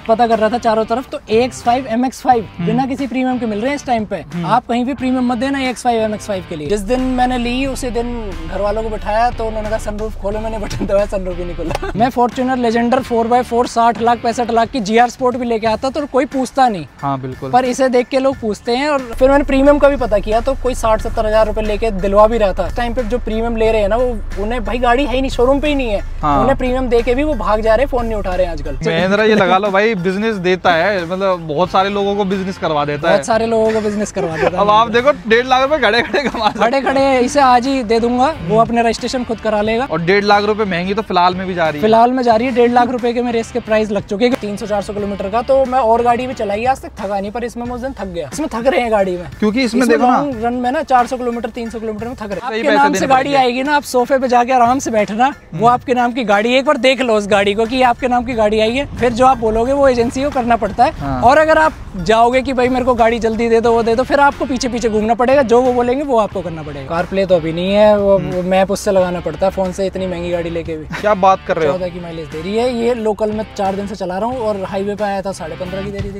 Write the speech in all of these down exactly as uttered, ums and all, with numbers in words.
पता कर रहा था चारों तरफ, तो A X five M X five बिना किसी प्रीमियम के मिल रहे हैं इस टाइम पे। आप कहीं भी प्रीमियम मत देना A X five M X five के लिए। जिस दिन मैंने ली उसी दिन घर वालों को बैठाया तो उन्होंने कहा सनरूफ खोलो, मैंने बटन दबाया सनरूफ ही नहीं खुला। मैं Fortuner Legender four by four साठ लाख पैंसठ लाख की जी आर स्पोर्ट भी लेके आता तो कोई पूछता नहीं। हाँ बिल्कुल, पर इसे देख के लोग पूछते हैं। और फिर मैंने प्रीमियम का भी पता किया तो कोई साठ सत्तर हजार रुपए लेके दिलवा भी रहा था। इस टाइम पे जो प्रीमियम ले रहे हैं ना, वो उन्हें भाई गाड़ी है ही नहीं, शोरूम पे ही नहीं है। हाँ। उन्हें प्रीमियम दे के भी वो भाग जा रहे हैं, फोन नहीं उठा रहे हैं आजकल। महिंद्रा ये लगा लो भाई बिजनेस देता है, मतलब बहुत सारे लोगों को बिजनेस करवा देता है, बहुत सारे लोगों को बिजनेस करवा देता है। अब आप देखो डेढ़ लाख रुपए खड़े खड़े कमा खड़े खड़े इसे आज ही दे दूंगा, वो अपने रजिस्ट्रेशन खुद करा लेगा। और डेढ़ लाख रुपए महंगी तो फिलहाल में भी जा रही है, फिलहाल में जा रही है। डेढ़ लाख रुपए के मेरे इसके प्राइस लग चुके हैं, तीन सौ चार सौ किलोमीटर का। तो मैं और गाड़ी भी चलाई आज तक, थका नहीं, पर इसमें मैं उस दिन थक गया। इसमें थक रहे हैं गाड़ी में, क्योंकि इसमें देखो ना रन में ना चार सौ किलोमीटर तीन सौ किलोमीटर में थक रहे हैं। आपके नाम से गाड़ी आएगी ना, आप सोफे पे जाके आराम से बैठना, वो आपके नाम की गाड़ी है। एक बार देख लो उस गाड़ी को कि आपके नाम की गाड़ी आई है, फिर जो आप बोलोगे वो एजेंसी को करना पड़ता है। हाँ। और अगर आप जाओगे कि भाई मेरे को गाड़ी जल्दी दे दो, वो दे दो, फिर आपको पीछे पीछे घूमना पड़ेगा, जो वो बोलेंगे वो आपको करना पड़ेगा। कार प्ले तो अभी नहीं है, वो, वो मैप उससे लगाना पड़ता है फोन से, इतनी महंगी गाड़ी लेके भी। क्या बात कर रहे हो, चौदह की माइलेज दे रही है। ये लोकल में चार दिन से चला रहा हूँ और हाईवे पे आया था साढ़े पंद्रह की दे रही थी।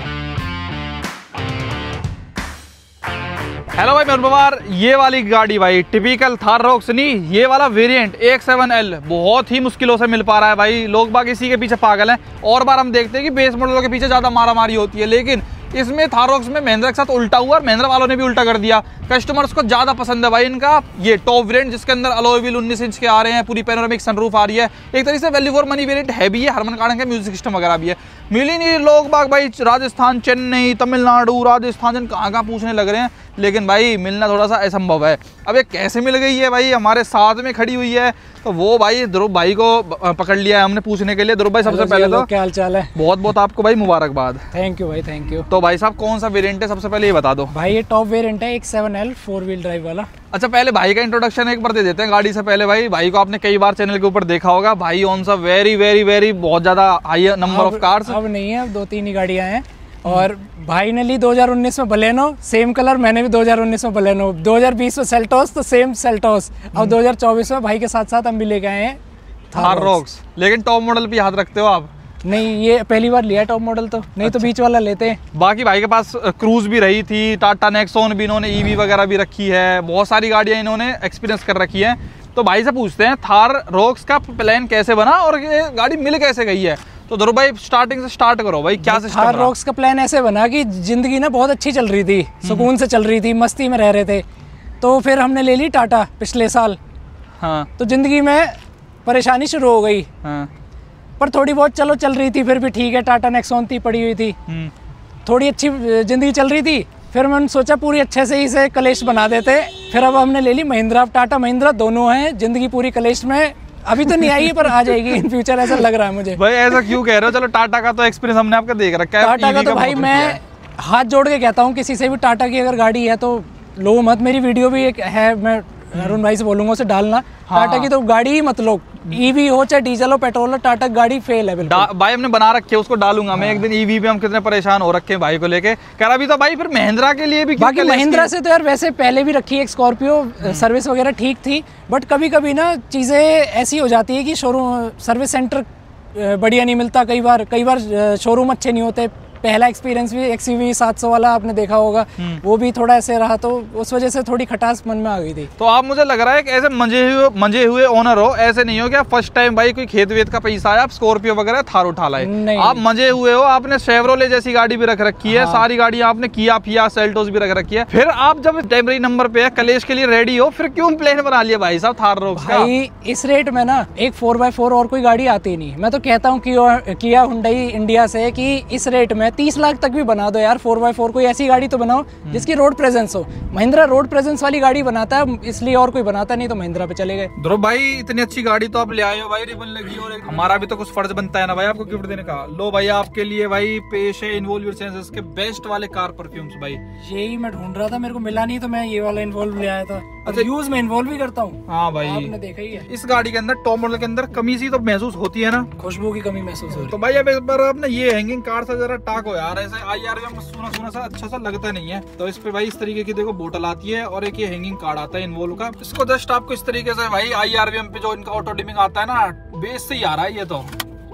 हेलो भाई मैं पवार, ये वाली गाड़ी भाई टिपिकल थार रॉक्स नहीं, ये वाला variant A X seven L बहुत ही मुश्किलों से मिल पा रहा है भाई। लोग बाग इसी के पीछे पागल हैं। और बार हम देखते हैं कि बेस मॉडलों के पीछे ज्यादा मारामारी होती है, लेकिन इसमें थार रॉक्स में महिंद्रा के साथ उल्टा हुआ और महिंद्रा वालों ने भी उल्टा कर दिया। कस्टमर्स को ज्यादा पसंद है भाई इनका ये टॉप वेरिएंट, जिसके अंदर अलॉय व्हील उन्नीस इंच के आ रहे हैं, पूरी पैनोरामिक सनरूफ आ रही है, एक तरीके से वैल्यू फॉर मनी वेरिएंट है भी है, हरमन कांड का म्यूजिक सिस्टम वगैरह भी है। मिली नहीं लोग बाग भाई राजस्थान, चेन्नई, तमिलनाडु, राजस्थान कहाँ कहाँ पूछने लग रहे हैं, लेकिन भाई मिलना थोड़ा सा असंभव है। अब ये कैसे मिल गई है भाई, हमारे साथ में खड़ी हुई है, तो वो भाई ध्रुव भाई को पकड़ लिया है हमने पूछने के लिए। ध्रुव भाई सबसे पहले तो क्या हाल चाल है, बहुत बहुत आपको भाई मुबारकबाद। थैंक यू भाई, थैंक यू। तो भाई साहब कौन सा वेरिएंट है सबसे पहले ये बता दो। भाई ये टॉप वेरिएंट है X seven L four wheel drive वाला। अच्छा पहले भाई का इंट्रोडक्शन एक बार दे देते हैं गाड़ी से पहले। भाई भाई को आपने कई बार चैनल के ऊपर देखा होगा, भाई ऑन सा वेरी वेरी वेरी बहुत ज्यादा हाई नंबर ऑफ कार्स। अब नहीं है, अब दो तीन ही गाड़ियां हैं। और भाई ने ली दो हज़ार उन्नीस में बलेनो, सेम कलर, मैंने भी दो हज़ार उन्नीस में बलेनो, दो हज़ार बीस में सेल्टोस, तो सेम सेल्टोस। अब दो हज़ार चौबीस में भाई के साथ साथ हम भी लेके आए हैं थार रॉक्स। लेकिन टॉप मॉडल पे हाथ रखते हो आप? नहीं, ये पहली बार लिया टॉप मॉडल तो नहीं। अच्छा। तो बीच वाला लेते हैं। बाकी भाई के पास क्रूज भी रही थी, टाटा नेक्सॉन भी इन्होंने ईवी वगैरह भी रखी है, बहुत सारी गाड़ियां इन्होंने एक्सपीरियंस कर रखी है। तो भाई से पूछते हैं थार रॉक्स का प्लान कैसे बना और ये गाड़ी मिल कैसे गई है। तो ध्रुव भाई स्टार्टिंग से स्टार्ट करो भाई, क्या सिस्टम रहा? थार रॉक्स का प्लान ऐसे बना कि जिंदगी ना बहुत अच्छी चल रही थी, सुकून से चल रही थी, मस्ती में रह रहे थे। तो फिर हमने ले ली टाटा पिछले साल। हाँ। तो जिंदगी में परेशानी शुरू हो गई। हाँ। पर थोड़ी बहुत चलो चल रही थी, फिर भी ठीक है। टाटा नेक्सॉन थी पड़ी हुई थी, थोड़ी अच्छी जिंदगी चल रही थी। फिर मैंने सोचा पूरी अच्छे से इसे कलेश बना देते। फिर अब हमने ले ली महिंद्रा। टाटा महिंद्रा दोनों हैं, जिंदगी पूरी कलेश में। अभी तो नहीं आई है पर आ जाएगी इन फ्यूचर, ऐसा लग रहा है मुझे। भाई ऐसा क्यों कह रहे हो? चलो टाटा का तो एक्सपीरियंस हमने आपका देख रखा है। टाटा का तो भाई मैं हाथ जोड़ के कहता हूँ, किसी से भी टाटा की अगर गाड़ी है तो लो मत। मेरी वीडियो भी एक है, मैं अरुण भाई से बोलूंगा उसे डालना। हाँ। टाटा की तो गाड़ी ही मत लो, ईवी हो चाहे डीजल हो पेट्रोल हो, टाटा गाड़ी फेल है बिल्कुल। भाई हमने बना रखे, उसको डालूंगा। हाँ। मैं एक दिन ईवी पे हम कितने परेशान हो रखे हैं भाई को लेके। कह रहा भी तो भाई फिर महिंद्रा के लिए भी। बाकी महिंद्रा से तो यार वैसे पहले भी रखी है स्कॉर्पियो, सर्विस वगैरह ठीक थी। बट कभी कभी ना चीजें ऐसी हो जाती है कि शोरूम सर्विस सेंटर बढ़िया नहीं मिलता, कई बार कई बार शोरूम अच्छे नहीं होते। पहला एक्सपीरियंस भी एक्सयूवी सात सौ वाला आपने देखा होगा, वो भी थोड़ा ऐसे रहा, तो उस वजह से थोड़ी खटास मन में आ गई थी। तो आप मुझे लग रहा है कि ऐसे मंजे हुए मंजे हुए ओनर हो, ऐसे नहीं हो कि आप फर्स्ट टाइम भाई कोई खेत वेत का पैसा आया आप स्कॉर्पियो वगैरह थार उठा लाए। आप मजे हुए हो, आपने शेवरोले जैसी गाड़ी भी रख रखी है। हाँ। सारी गाड़ी आपने किया फिया सेल्टोस भी रख रखी है। फिर आप जब टेम्परेरी नंबर पे कलेश के लिए रेडी हो, फिर क्यों प्लान बना लिया भाई साहब थार रॉक्स का? भाई इस रेट में ना एक फोर बाई फोर और कोई गाड़ी आती नहीं। मैं तो कहता हूँ किया हुंडई इंडिया से कि इस रेट में तीस लाख तक भी बना दो यार फोर बाई फोर। कोई ऐसी गाड़ी तो बनाओ जिसकी रोड प्रेजेंस हो। महिंद्रा रोड प्रेजेंस वाली गाड़ी बनाता है, इसलिए और कोई बनाता नहीं, तो महिंद्रा पे चले गए। ध्रुव भाई इतनी अच्छी गाड़ी तो आप ले आए हो भाई, रिबन लगी, और हमारा भी तो कुछ फर्ज बनता है ना भाई आपको गिफ्ट देने का। लो भाई आपके लिए भाई पेश है इन्वॉल्व सेंसेस के बेस्ट वाले कार परफ्यूम्स भाई। यही मैं ढूंढ रहा था, मेरे को मिला नहीं तो मैं ये वाला इन्वॉल्व ले आया था। अच्छा यूज में इन्वॉल्व भी करता हूँ। हाँ भाई आपने देखा ही है। इस गाड़ी के अंदर टॉप मॉडल के अंदर कमी सी तो महसूस होती है ना, खुशबू की कमी महसूस हो रही है। तो भाई अब एक बार अपना ये हैंगिंग कार से जरा टाको यार, ऐसे आई आर में सुना सुना सा अच्छा सा लगता नहीं है। तो इस पे भाई इस तरीके की देखो बोतल आती है और एक ये हैंगिंग कार्ड आता है इन्वॉल्व का। इसको जस्ट आपको इस तरीके से भाई आई आर वी एम पे जो इनका ऑटो डिमिंग आता है ना, बेस से ही आ रहा है ये तो।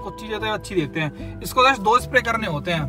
कुछ चीजें तो अच्छी देखते हैं। इसको जस्ट दो स्प्रे करने होते हैं।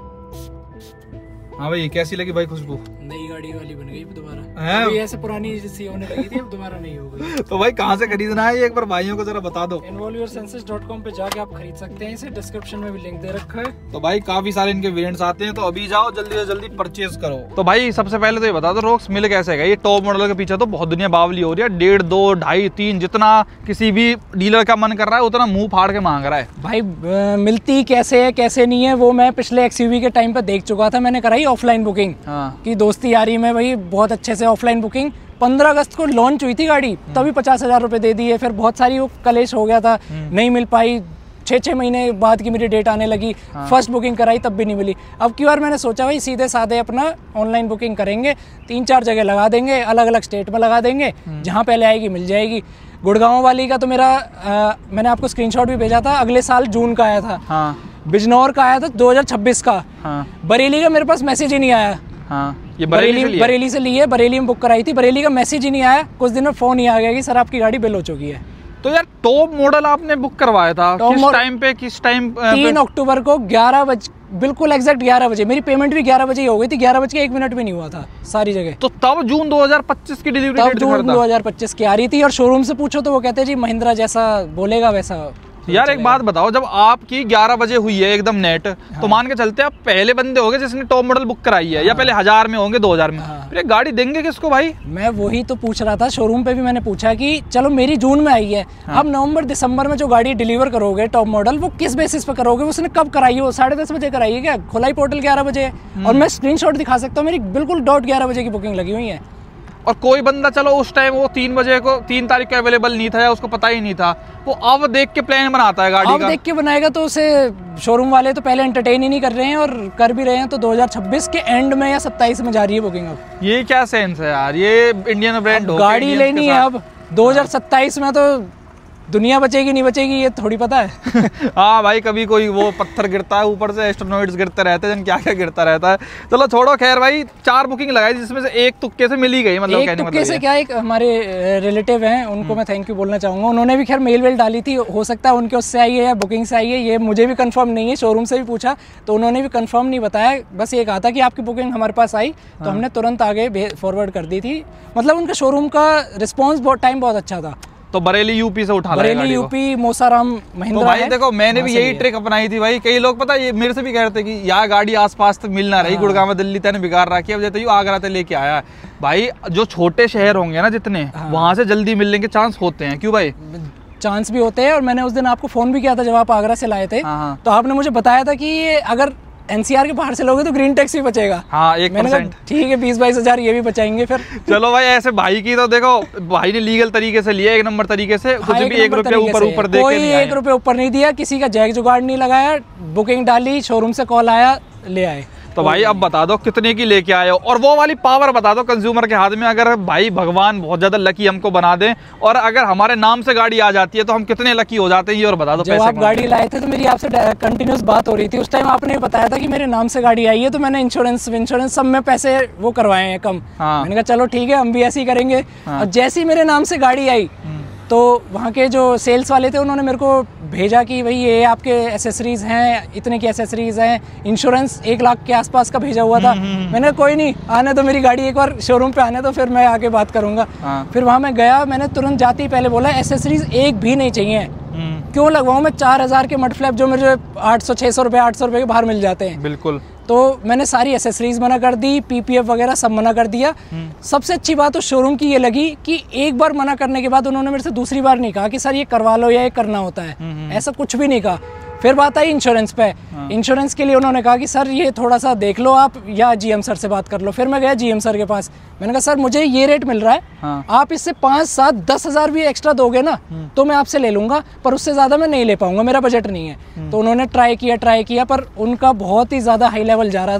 हाँ भाई, कैसी लगी भाई खुशबू? नई गाड़ी वाली बन गई दोबारा। है? अभी ऐसे पुरानी जैसी होने लगी थी, अब दोबारा नहीं हो गई। तो भाई कहाँ से खरीदना है ये एक बार भाइयों को जरा बता दो। Involve Your Senses dot com पे जाके आप खरीद सकते हैं इसे, डिस्क्रिप्शन में भी लिंक दे रखा है। तो भाई काफी सारे इनके वेरिएंट्स आते हैं, तो अभी जाओ जल्दी से जल्दी परचेज करो। तो भाई सबसे पहले तो ये बता दो रोक्स मिल कैसे है? ये टॉप मॉडल के पीछे तो बहुत दुनिया बावली हो रही है, डेढ़ दो ढाई तीन जितना किसी भी डीलर का मन कर रहा है उतना मुंह फाड़ के मांग रहा है। भाई आ, मिलती कैसे है कैसे नहीं है वो मैं पिछले एक्सयूवी के टाइम पे देख चुका था। मैंने कराई ऑफलाइन बुकिंग हाँ। की दोस्ती यारी में भाई बहुत अच्छे से ऑफलाइन बुकिंग। पंद्रह अगस्त को लॉन्च हुई थी गाड़ी, तभी पचास हजार रुपए दे दिए। फिर बहुत सारी वो कलेश हो गया था, नहीं मिल पाई। छः छः महीने बाद की मेरी डेट आने लगी। हाँ। फर्स्ट बुकिंग कराई तब भी नहीं मिली। अब की बार मैंने सोचा भाई सीधे साधे अपना ऑनलाइन बुकिंग करेंगे, तीन चार जगह लगा देंगे, अलग अलग स्टेट में लगा देंगे, जहाँ पहले आएगी मिल जाएगी। गुड़गांव वाली का तो मेरा आ, मैंने आपको स्क्रीनशॉट भी भेजा था, अगले साल जून का आया था। हाँ। बिजनौर का आया था दो हज़ार छब्बीस का। हाँ। बरेली का मेरे पास मैसेज ही नहीं आया। हाँ। ये बरेली बरेली, बरेली से लिए, बरेली में बुक कराई थी, बरेली का मैसेज ही नहीं आया। कुछ दिन में फोन ही आ गया कि सर आपकी गाड़ी बिल हो चुकी है। तो यार टॉप मॉडल आपने बुक करवाया था किस टाइम पे? किस टाइम? तीन अक्टूबर को ग्यारह बजे, बिल्कुल एग्जैक्ट ग्यारह बजे। मेरी पेमेंट भी ग्यारह बजे ही हो गई थी, ग्यारह बज के एक मिनट भी नहीं हुआ था सारी जगह। तो तब जून दो हज़ार पच्चीस की डिलीवरी तब जून दो हज़ार पच्चीस की आ रही थी। और शोरूम से पूछो तो वो कहते हैं जी महिंद्रा जैसा बोलेगा वैसा। यार एक बात बताओ, जब आपकी ग्यारह बजे हुई है एकदम नेट, हाँ। तो मान के चलते आप पहले बंदे होंगे जिसने टॉप मॉडल बुक कराई है। हाँ। या पहले हजार में होंगे, दो हजार में। हाँ। फिर गाड़ी देंगे किसको भाई? मैं वही तो पूछ रहा था, शोरूम पे भी मैंने पूछा कि चलो मेरी जून में आई है। हाँ। अब नवंबर दिसंबर में जो गाड़ी डिलीवर करोगे टॉप मॉडल, वो किस बेसिस पे करोगे? उसने कब कराई है? वो साढ़े दस बजे कराई है क्या? खुलाई पोर्टल ग्यारह बजे है और मैं स्क्रीनशॉट दिखा सकता हूँ, मेरी बिल्कुल डॉट ग्यारह बजे की बुकिंग लगी हुई है। और कोई बंदा चलो उस टाइम वो तीन बजे को तीन तारीख को अवेलेबल नहीं था या उसको पता ही नहीं था, वो अब देख के प्लान बनाता है गाड़ी अब का। देख के बनाएगा तो उसे शोरूम वाले तो पहले एंटरटेन ही नहीं कर रहे हैं और कर भी रहे हैं। तो दो हज़ार छब्बीस के एंड में या सत्ताईस में जा रही है बुकिंग। अब ये क्या सेंस है यार? ये इंडियन ब्रांड हो, गाड़ी लेनी है अब दो हज़ार सत्ताईस में, तो दुनिया बचेगी नहीं बचेगी ये थोड़ी पता है। हाँ भाई, कभी कोई वो पत्थर गिरता है ऊपर से, एस्ट्रोनॉइड्स गिरते रहते हैं, क्या क्या गिरता रहता है। चलो छोड़ो, खैर भाई चार बुकिंग लगाई जिसमें से एक तुक्के से मिली गई। मतलब एक तुक्के मतलब से क्या, एक हमारे रिलेटिव हैं उनको मैं थैंक यू बोलना चाहूँगा। उन्होंने भी खैर मेल वेल डाली थी, हो सकता है उनके उससे आई है या बुकिंग से आई है, ये मुझे भी कंफर्म नहीं है। शोरूम से भी पूछा तो उन्होंने भी कंफर्म नहीं बताया, बस ये कहा था कि आपकी बुकिंग हमारे पास आई तो हमने तुरंत आगे फॉरवर्ड कर दी थी। मतलब उनका शोरूम का रिस्पॉन्स बहुत टाइम बहुत अच्छा था। तो बरेली यूपी से उठा बरेली यूपी मोसाराम महिंद्रा। तो भाई है। देखो मैंने भी यही ट्रिक अपनाई थी भाई। कई लोग पता है ये मेरे से भी कह रहे थे कि यार गाड़ी आसपास तक मिल ना रही, गुड़गांव में दिल्ली तने बिगाड़ रखी है, अब जैसे आगरा से लेके आया भाई। जो छोटे शहर होंगे ना जितने, हाँ। वहां से जल्दी मिलने के चांस होते हैं। क्यों भाई? चांस भी होते हैं। और मैंने उस दिन आपको फोन भी किया था जब आप आगरा से लाए थे। हाँ। तो आपने मुझे बताया था कि अगर एनसीआर के बाहर से लोगे तो ग्रीन टैक्स भी बचेगा। हाँ, एक परसेंट। ठीक है, बीस बाईस हजार ये भी बचाएंगे फिर। चलो भाई, ऐसे भाई की तो देखो भाई ने लीगल तरीके से लिया, एक नंबर तरीके से। कुछ भी एक रुपया ऊपर ऊपर दे के कोई एक रुपया ऊपर नहीं दिया, किसी का जैक जुगाड़ नहीं लगाया, बुकिंग डाली, शोरूम से कॉल आया, ले आए। तो भाई अब बता दो कितने की लेके आए हो, और वो वाली पावर बता दो कंज्यूमर के हाथ में। अगर भाई भगवान बहुत ज्यादा लकी हमको बना दे और अगर हमारे नाम से गाड़ी आ जाती है तो हम कितने लकी हो जाते हैं, ये और बता दो। जब आप गाड़ी लाए थे तो मेरी आपसे कंटिन्यूस बात हो रही थी, उस टाइम आपने बताया था कि मेरे नाम से गाड़ी आई है तो मैंने इंश्योरेंस इंश्योरेंस सब में पैसे वो करवाए हैं कम। हाँ। मैंने कहा चलो ठीक है हम भी ऐसे ही करेंगे। हाँ। और जैसे ही मेरे नाम से गाड़ी आई तो वहाँ के जो सेल्स वाले थे उन्होंने मेरे को भेजा कि भाई ये आपके एसेसरीज हैं, इतने की एसेसरीज हैं, इंश्योरेंस एक लाख के आसपास का भेजा हुआ था। मैंने कोई नहीं, आने तो मेरी गाड़ी एक बार शोरूम पे आने तो फिर मैं आके बात करूँगा। हाँ। फिर वहाँ मैं गया, मैंने तुरंत जाते ही पहले बोला एसेसरीज एक भी नहीं चाहिए, क्यों लगवाऊँ मैं चार हज़ार के मड फ्लैप जो मेरे आठ सौ छः सौ रुपये आठ सौ रुपये के बाहर मिल जाते हैं। बिल्कुल। तो मैंने सारी एसेसरीज मना कर दी, पीपीएफ वगैरह सब मना कर दिया। सबसे अच्छी बात उस शोरूम की ये लगी कि एक बार मना करने के बाद उन्होंने मेरे से दूसरी बार नहीं कहा कि सर ये करवा लो या ये करना होता है, ऐसा कुछ भी नहीं कहा। फिर बात आई इंश्योरेंस पे। हाँ। इंश्योरेंस के लिए उन्होंने कहा कि सर ये थोड़ा सा देख लो आप या जीएम सर से बात कर लो। फिर मैं गया जीएम सर के पास, मैंने कहा सर मुझे ये रेट मिल रहा है। हाँ। आप इससे पाँच सात दस हज़ार भी एक्स्ट्रा दोगे ना तो मैं आपसे ले लूँगा, पर उससे ज़्यादा मैं नहीं ले पाऊँगा, मेरा बजट नहीं है। तो उन्होंने ट्राई किया ट्राई किया पर उनका बहुत ही ज़्यादा हाई लेवल जा रहा था,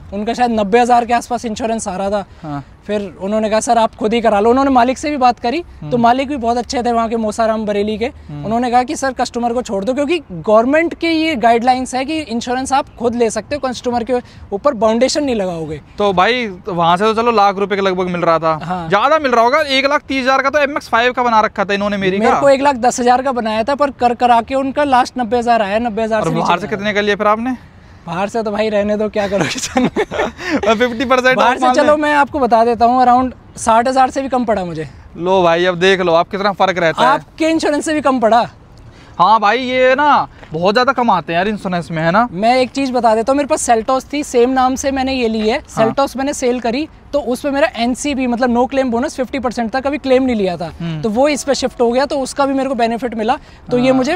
उनका शायद नब्बे हज़ार के आसपास इंश्योरेंस आ रहा था। हाँ। फिर उन्होंने कहा सर आप खुद ही करा लो। उन्होंने मालिक से भी बात करी, तो मालिक भी बहुत अच्छे थे वहाँ के, मोसाराम बरेली के। उन्होंने कहा कि सर कस्टमर को छोड़ दो, क्योंकि गवर्नमेंट के ये गाइडलाइंस है कि इंश्योरेंस आप खुद ले सकते हो, कस्टमर के ऊपर बाउंडेशन नहीं लगाओगे। तो भाई वहाँ से तो चलो लाख रुपए के लगभग मिल रहा था। हाँ। ज्यादा मिल रहा होगा, एक लाख तीस हजार का तो एम एक्स फाइव का बना रखा था इन्होंने मेरी मेरे का। को एक लाख दस हजार का बनाया था, पर कर करा के उनका लास्ट नब्बे हजार आया। नब्बे हजार और बाहर से कितने का लिया फिर आपने? बाहर से तो भाई रहने दो, क्या करोगे। फिफ्टी परसेंट बाहर से चलो मैं आपको बता देता हूँ, अराउंड साठ हजार से भी कम पड़ा मुझे। लो भाई अब देख लो आप कितना फर्क रहता है। आपके इंश्योरेंस से भी कम पड़ा। हाँ भाई ये ना बहुत ज्यादा कमाते हैं यार इंश्योरेंस में, है ना। मैं एक चीज बता देता हूँ, मेरे पास सेल्टोस थी, सेम नाम से मैंने ये ली है। सेल्टोस मैंने सेल करी तो उस पे मेरा एनसीबी मतलब no claim bonus fifty percent था, कभी क्लेम नहीं लिया था, तो वो इस पे शिफ्ट हो गया, तो उसका भी मेरे को बेनिफिट मिला। तो ये मुझे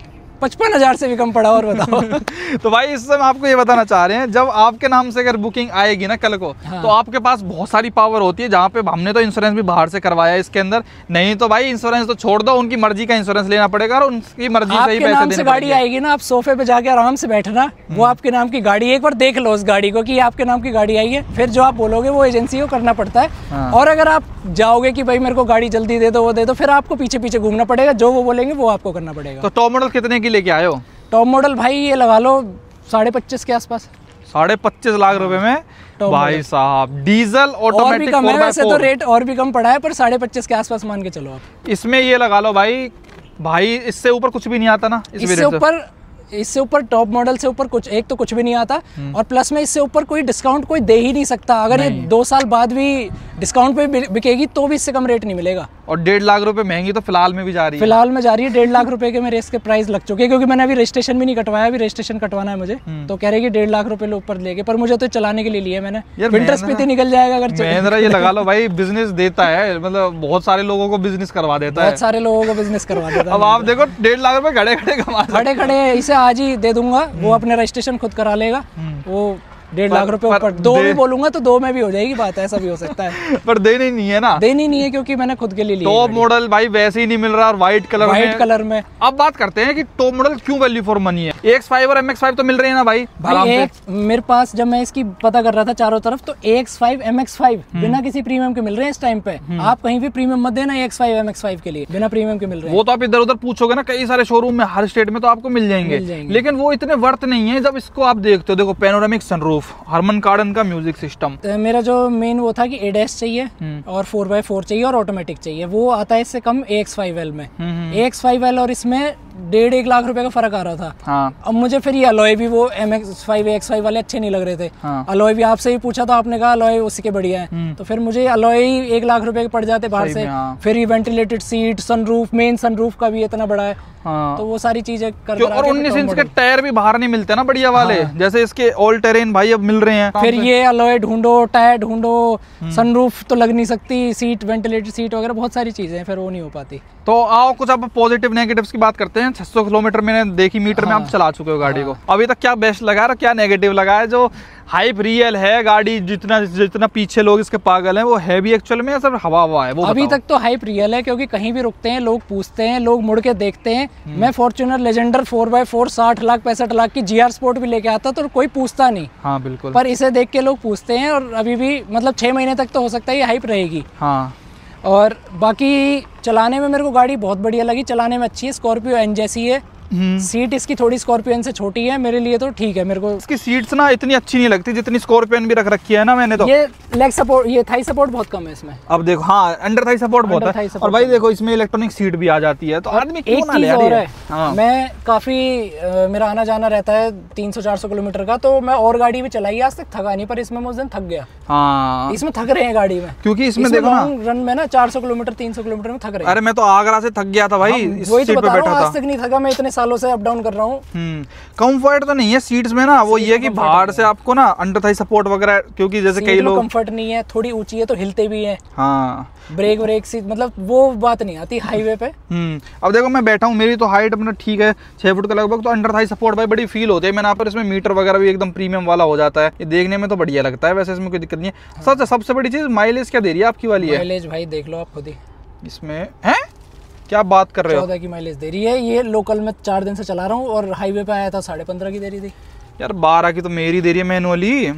पचपन हजार से भी कम पड़ा। और बताओ। तो भाई इससे हम आपको ये बताना चाह रहे हैं, जब आपके नाम से अगर बुकिंग आएगी ना कल को, हाँ। तो आपके पास बहुत सारी पावर होती है। जहाँ पे हमने तो इंश्योरेंस भी बाहर से करवाया है इसके अंदर, नहीं तो भाई इंश्योरेंस तो छोड़ दो, उनकी मर्जी का इंश्योरेंस लेना पड़ेगा और उनकी मर्जी से ही पैसे नाम से गाड़ी आएगी ना, आप सोफे पे जाके आराम से बैठना, वो आपके नाम की गाड़ी, एक बार देख लो उस गाड़ी को कि आपके नाम की गाड़ी आई है, फिर जो आप बोलोगे वो एजेंसी को करना पड़ता है। और अगर आप जाओगे कि भाई मेरे को गाड़ी जल्दी दे दो, वो दे दो, फिर आपको पीछे पीछे घूमना पड़ेगा, जो वो बोलेंगे वो आपको करना पड़ेगा। तो टॉप मॉडल कितने की लेके आए हो? टॉप मॉडल भाई ये लगा लो साढ़े पच्चीस के आसपास। साढ़े पच्चीस लाख रुपए में भाई साहब, diesel automatic four by four. वैसे तो रेट और भी कम पड़ा है, पर साढ़े पच्चीस के आसपास मान के चलो आप। इसमें ये लगा लो भाई, भाई इससे ऊपर कुछ भी नहीं आता ना। इस इससे ऊपर इससे ऊपर टॉप मॉडल से ऊपर कुछ एक तो कुछ भी नहीं आता, और प्लस में इससे ऊपर कोई डिस्काउंट कोई दे ही नहीं सकता। अगर ये दो साल बाद भी डिस्काउंट पे बिकेगी तो भी इससे कम रेट नहीं मिलेगा। और डेढ़ लाख रुपए महंगी तो फिलहाल में भी जा रही है। फिलहाल में जा रही है डेढ़ लाख रुपए के मेरे इसके प्राइस लग चुके हैं, क्योंकि मैंने अभी रजिस्ट्रेशन भी नहीं कटवाया, अभी रजिस्ट्रेशन कटवाना है मुझे। तो कह रहे कि डेढ़ लाख रुपए ऊपर लेके, पर मुझे तो चलाने के लिए लिया मैंने। विंटर स्पीति निकल जाएगा अगर महिंद्रा। ये लगा लो भाई बिजनेस देता है, मतलब बहुत सारे लोगों को बिजनेस करवा देता है, बहुत सारे लोगों को बिजनेस करवा देता है। अब आप देखो डेढ़ लाख रुपए खड़े खड़े कमा खड़े खड़े इसे आज ही दे दूंगा, वो अपने रजिस्ट्रेशन खुद करा लेगा। वो डेढ़ लाख रुपए ऊपर दो भी बोलूंगा तो दो में भी हो जाएगी बात, ऐसा भी हो सकता है। पर देनी नहीं है ना, देनी नहीं है क्योंकि मैंने खुद के लिए लिया। टॉप मॉडल भाई वैसे ही नहीं मिल रहा, और व्हाइट कलर में व्हाइट कलर में। अब बात करते हैं कि टॉप मॉडल क्यों वैल्यू फॉर मनी है। ए एक्स फाइव और एम एक्स फाइव तो मिल रहे हैं ना भाई, भाई एक, मेरे पास जब मैं इसकी पता कर रहा था चारों तरफ, तो A X five M X five बिना किसी प्रीमियम के मिल रहे हैं इस टाइम पे। आप कहीं भी प्रीमियम मत देना, A X five M X five के लिए बिना प्रीमियम के मिल रहे हैं। वो तो आप इधर उधर पूछोगे ना, कई सारे शोरूम में हर स्टेट में तो आपको मिल जाएंगे, लेकिन वो इतने वर्थ नहीं है जब इसको आप देखते हो। देखो पैनोरामिक सनरूफ, हरमन कार्डन का म्यूजिक सिस्टम। तो मेरा जो मेन वो था कि ए डैश चाहिए और फोर बाई फोर चाहिए और ऑटोमेटिक चाहिए, वो आता है इससे कम ए एक्स फाइव एल में। ए एक्स फाइव एल और इसमें डेढ़ एक लाख रुपए का फर्क आ रहा था। हाँ। अब मुझे फिर ये अलॉय भी वो M X five A X five वाले अच्छे नहीं लग रहे थे। हाँ। अलॉय भी आपसे ही पूछा तो आपने कहा अलॉय उसी के बढ़िया है, तो फिर मुझे अलॉय ही एक लाख रुपए के पड़ जाते बाहर से। हाँ। फिर ये ventilated seat, sunroof, main sunroof का भी इतना बड़ा है। हाँ। तो वो सारी चीजें कर और उन्नीस इंच के टायर भी बाहर नहीं मिलते ना बढ़िया वाले। हाँ। जैसे इसके ऑल टेरेन भाई अब मिल रहे हैं। फिर ये अलॉय ढूंढो, टायर ढूंढो, सनरूफ तो लग नहीं सकती, सीट वेंटिलेटेड सीट वगैरह बहुत सारी चीजें, फिर वो नहीं हो पाती। तो आओ कुछ अब पॉजिटिव नेगेटिव्स की बात करते हैं। छह सौ किलोमीटर मैंने देखी मीटर में आप चला चुके हो गाड़ी को, अभी तक क्या बेस्ट लगा है और क्या नेगेटिव लगा है? जो हाइप रियल है गाड़ी, जितना जितना पीछे लोग इसके पागल हैं, वो है भी एक्चुअल में या सिर्फ हवा हवा है? वो अभी तक तो हाइप रियल है, क्योंकि कहीं भी रुकते हैं लोग पूछते हैं, लोग मुड़ के देखते हैं। मैं Fortuner Legender four by four साठ लाख पैंसठ लाख की जी आर स्पोर्ट भी लेके आता तो कोई पूछता नहीं। हाँ बिल्कुल। पर इसे देख के लोग पूछते हैं, और अभी भी मतलब छह महीने तक तो हो सकता है ये हाइप रहेगी। हाँ। और बाकी चलाने में मेरे को गाड़ी बहुत बढ़िया लगी, चलाने में अच्छी है, स्कॉर्पियो एन जैसी है। सीट इसकी थोड़ी स्कॉर्पियन से छोटी है, मेरे लिए तो ठीक है। मेरे को इसकी सीट्स ना इतनी अच्छी नहीं लगती जितनी स्कॉर्पियन भी रख रखी है ना मैंने तो। ये लेग सपोर्ट, ये थाई सपोर्ट बहुत कम है इसमें। अब देखो, हाँ अंडर थाई सपोर्ट बहुत है। और भाई देखो इसमें इलेक्ट्रॉनिक सीट भी आ जाती है, तो आदमी क्यों ना ले यार। हाँ। मैं काफी आ, मेरा आना जाना रहता है तीन सौ चार सौ किलोमीटर का, तो मैं और गाड़ी भी चलाई आज तक थका नहीं, पर इसमें मैं उस दिन थक गया। हाँ। इसमें थक रहे हैं गाड़ी में, क्योंकि इसमें देखो ना रन में ना चार सौ किलोमीटर तीन सौ किलोमीटर में थक रहे हैं। अरे मैं तो आगरा से थक गया था भाई, वही तो बता रहा हूँ, आज तक नहीं थका मैं, इतने सालों से अप डाउन कर रहा हूँ। कंफर्ट तो नहीं है सीट्स में ना, वो ये कि बाहर से आपको ना अंडर थाई सपोर्ट वगैरह, क्योंकि जैसे कई लोग कंफर्ट नहीं है, थोड़ी ऊंची है तो हिलते भी हैं। हाँ। ब्रेक ब्रेक सीट मतलब वो बात नहीं आती हाईवे पे। हम्म अब देखो मैं बैठा हूँ, मेरी तो हाइट अपना ठीक है छह फुट का लगभग, तो अंडर थाई सपोर्ट भाई बड़ी फील होती है। मैंने यहाँ पर इसमें मीटर वगैरह भी एकदम प्रीमियम वाला हो जाता है, ये देखने में तो बढ़िया लगता है, वैसे इसमें कोई दिक्कत नहीं है। सच सबसे बड़ी चीज माइलेज क्या दे रही है आपकी वाली है? माइलेज भाई देख लो आप खुद ही, इसमें है क्या बात कर रहे हो? चौदह की माइलेज दे रही है। ये लोकल में चार दिन से चला रहा हूँ, और हाईवे पे आया था साढ़े पंद्रह की दे रही थी। यार बारह की तो मेरी दे रही है मैनुअली।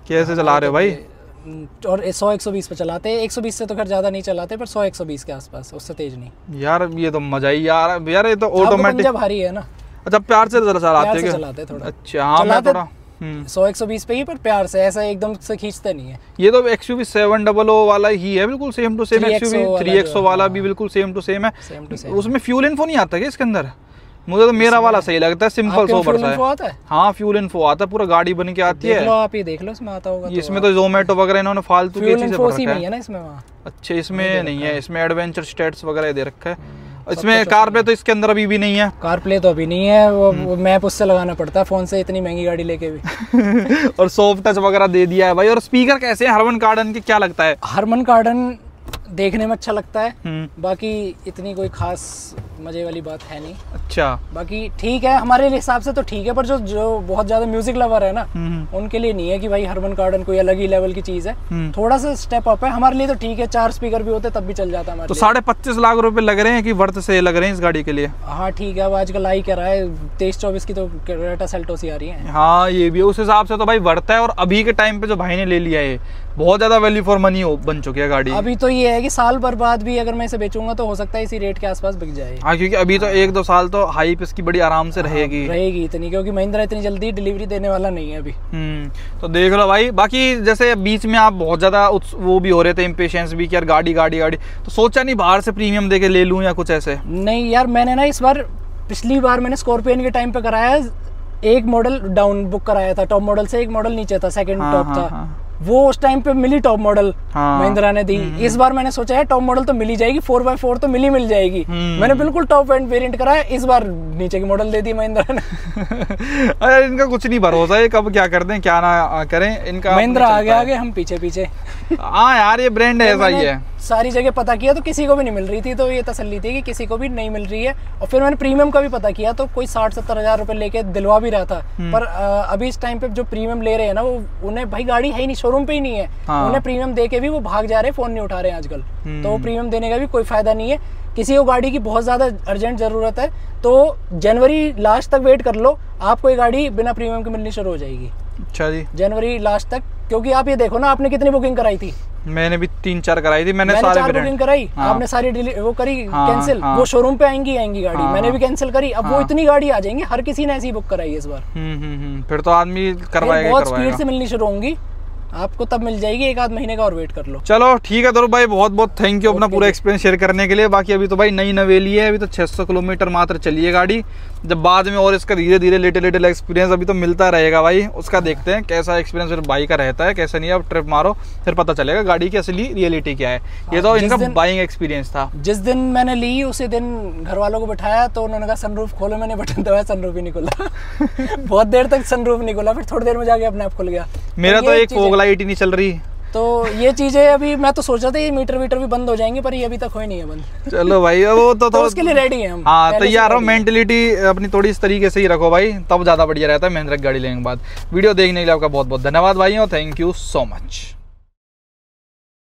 कैसे चला रहे हो भाई? और सौ एक सौ बीस पे चलाते हैं, एक सौ बीस से तो खैर ज़्यादा नहीं चलाते, पर सौ एक सौ बीस के आसपास, उससे तेज नहीं। यार ये तो मजा ही यार, यार ये तो ऑटोमेटिक भारी है ना। अच्छा प्यार से जरा चलाते हैं चलाते थोड़ा। अच्छा हाँ मैं थोड़ा सौ एक सौ बीस पे ही, पर प्यार से, ऐसा एकदम से खींचते नहीं है। ये तो एक्सयूवी सेवन डबल ओ वाला ही है, बिल्कुल same to same. XUV three X O वाला भी बिल्कुल सेम टू सेम है। उसमें फ्यूल इन्फो नहीं आता क्या इसके अंदर? मुझे तो मेरा वाला सही लगता है, सिंपल सोबर सा है। हाँ फ्यूल इन्फो आता है, पूरा गाड़ी बन के आती है। आप ये देख लो इसमें आता होगा। इसमें तो जोमेटो वगैरह इन्होंने फालतू की चीजें भर रखा है ना इसमें। अच्छा इसमें नहीं है, इसमें एडवेंचर स्टेट्स वगैरह दे रखा है। इसमें कार प्ले तो इसके अंदर अभी भी नहीं है। कार प्ले तो अभी नहीं है, वो, वो मैप उससे लगाना पड़ता है फोन से, इतनी महंगी गाड़ी लेके भी। और सॉफ्ट टच वगैरह दे दिया है भाई। और स्पीकर कैसे हैं हरमन कार्डन के, क्या लगता है? हरमन कार्डन देखने में अच्छा लगता है, बाकी इतनी कोई खास मजे वाली बात है नहीं। अच्छा बाकी ठीक है, हमारे हिसाब से तो ठीक है, पर जो जो बहुत ज्यादा म्यूजिक लवर है ना, उनके लिए नहीं है कि भाई हरमन कार्डन कोई अलग ही लेवल की चीज है। थोड़ा सा स्टेप अप है, हमारे लिए तो ठीक है। चार स्पीकर भी होते तब भी चल जाता है। तो साढ़े पच्चीस लाख रुपए लग रहे हैं कि वर्थ से लग रहे हैं इस गाड़ी के लिए? हाँ ठीक है, अब आजकल आई क्या रहा है, तेईस चौबीस की तो टोयोटा सेल्टोस आ रही है। हाँ ये भी उस हिसाब से तो भाई वर्थ है। और अभी के टाइम पे जो भाई ने ले लिया है, बहुत ज्यादा वैल्यू फॉर मनी बन चुकी है गाड़ी। अभी तो ये है कि साल भर बाद भी अगर मैं इसे बेचूंगा तो हो सकता है इसी रेट के आसपास बिक जाए। हाँ क्योंकि अभी तो एक दो साल तो हाइप इसकी बड़ी आराम से रहेगी। रहेगी इतनी, क्योंकि महिंद्रा इतनी जल्दी डिलीवरी देने वाला नहीं है अभी। हम्म तो देख लो भाई। बाकी जैसे बीच में आप बहुत ज्यादा वो भी हो रहे थे, इम्पेशंस भी कि यार गाड़ी गाड़ी गाड़ी, तो सोचा नहीं बाहर से प्रीमियम देके ले लूं या कुछ ऐसे? नहीं यार, मैंने ना इस बार, पिछली बार मैंने स्कॉर्पियन के टाइम पे कराया, एक मॉडल डाउन बुक कराया था, टॉप मॉडल से एक मॉडल नीचे था, सेकंड हाँ, टॉप हाँ, था। हाँ। वो उस टाइम पे मिली टॉप मॉडल, हाँ, महिंद्रा ने दी। इस बार मैंने सोचा है टॉप मॉडल तो मिली जाएगी, फोर बाय फोर तो मिली मिल जाएगी। मैंने बिल्कुल टॉप एंड वेरिएंट कराया, इस बार नीचे की मॉडल दे दी महिंद्रा ने। अरे इनका कुछ नहीं भरोसा है, कब क्या कर दें क्या ना करें इनका। महिंद्रा आगे आगे, हम पीछे पीछे। हाँ यार ये ब्रांड ऐसा ही है। सारी जगह पता किया तो किसी को भी नहीं मिल रही थी, तो ये तसल्ली थी कि किसी को भी नहीं मिल रही है। और फिर मैंने प्रीमियम का भी पता किया, तो कोई साठ सत्तर हजार रुपए लेके दिलवा भी रहा था। पर अभी इस टाइम पे जो प्रीमियम ले रहे हैं ना, वो उन्हें भाई गाड़ी है ही नहीं, शोरूम पे ही नहीं है। हाँ। उन्हें प्रीमियम दे के भी वो भाग जा रहे हैं, फोन नहीं उठा रहे हैं आजकल। तो वो प्रीमियम देने का भी कोई फायदा नहीं है। किसी को गाड़ी की बहुत ज्यादा अर्जेंट जरूरत है तो जनवरी लास्ट तक वेट कर लो, आपको ये गाड़ी बिना प्रीमियम के मिलनी शुरू हो जाएगी। अच्छा जी, जनवरी लास्ट तक। क्योंकि आप ये देखो ना, आपने कितनी बुकिंग कराई थी? मैंने भी तीन चार कराई थी। मैंने, मैंने सारे चार बुकिंग कराई। हाँ। आपने सारी वो करी हाँ, कैंसिल। हाँ। वो शोरूम पे आएंगी आएंगी गाड़ी। हाँ। मैंने भी कैंसिल करी। अब हाँ। वो इतनी गाड़ी आ जाएंगी, हर किसी ने ऐसी बुक कराई है इस बार। हम्म हम्म फिर तो आदमी करवाएगा। बहुत स्पीड से मिलनी शुरू होंगी आपको, तब मिल जाएगी। एक आध महीने का और वेट कर लो। चलो ठीक है ध्रुव भाई, बहुत बहुत थैंक यू अपना पूरा एक्सपीरियंस शेयर करने के लिए। बाकी अभी तो भाई नई नवेली है, अभी तो छह सौ किलोमीटर मात्र चली है गाड़ी। जब बाद में और इसका धीरे धीरे लिटिल लिटिल एक्सपीरियंस अभी तो मिलता रहेगा भाई, उसका देखते हैं कैसा एक्सपीरियंस फिर बाइक का रहता है, कैसा नहीं है। अब ट्रिप मारो फिर पता चलेगा गाड़ी की असली रियलिटी क्या है। ये तो इनका बाइंग एक्सपीरियंस था। जिस दिन मैंने ली उसी दिन घर वालों को बिठाया तो उन्होंने कहा सनरूफ खोलो, मैंने बटन दबाया, सनरूफ ही नहीं खुला। बहुत देर तक सनरूफ नहीं खुला, फिर थोड़ी देर में जाके अपने आप खुल गया। मेरा तो एक फोग लाइट ही नहीं चल रही। तो ये चीजें अभी मैं तो सोचा था ये मीटर वीटर भी बंद हो जाएंगे, पर ये अभी तक हुई नहीं है बंद। चलो भाई वो तो, तो उसके लिए रेडी हैं हम। हाँ तैयार रहो, मेंटलिटी अपनी थोड़ी इस तरीके से ही रखो भाई, तब ज्यादा बढ़िया रहता है महिंद्रा की गाड़ी लेने के बाद। वीडियो देखने के लिए आपका बहुत बहुत धन्यवाद भाई, और थैंक यू सो मच।